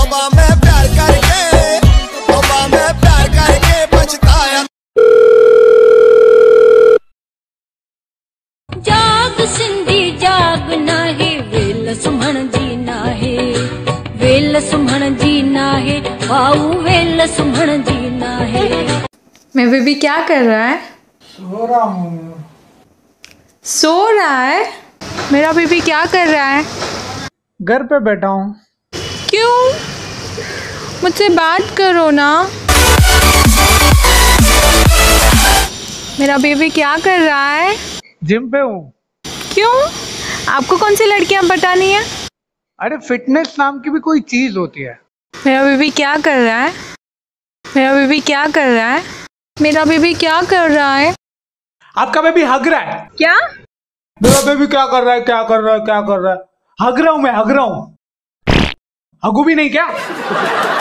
तोबा मैं प्यार करके पछताया। जाग सिंधी जाग नाहे वेल सुमण जी नाहे, वेल सुमण जी नाहे, भाऊ वेल सुमण जी नाहे। मैं बेबी क्या कर रहा है? सो रहा हूँ। सो रहा है? मेरा बेबी क्या कर रहा है? घर पे बैठा हूँ। क्यों? मुझसे बात करो ना। मेरा बेबी क्या कर रहा है? जिम पे हूँ। क्यों? आपको कौन सी लड़कियां बतानी है? अरे फिटनेस नाम की भी कोई चीज होती है। मेरा बेबी क्या कर रहा है? मेरा बेबी क्या कर रहा है? मेरा बेबी क्या कर रहा है? आपका बेबी हग रहा है। क्या? मेरा बेबी क्या कर रहा है, क्या कर रहा है, क्या कर रहा है? हग रहा हूँ मैं, हग रहा हूँ। हगू भी नहीं क्या?